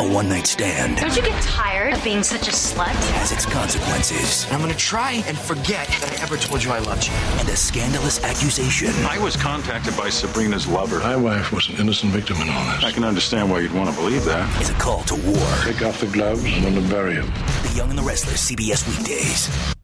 A one-night stand Don't you get tired of being such a slut? has its consequences. I'm gonna try and forget that I ever told you I loved you. And a scandalous accusation I was contacted by Sabrina's lover. My wife was an innocent victim in all I this. can understand why you'd want to believe that. is a call to war. Take off the gloves, I'm gonna bury him. The Young and the Restless, CBS weekdays.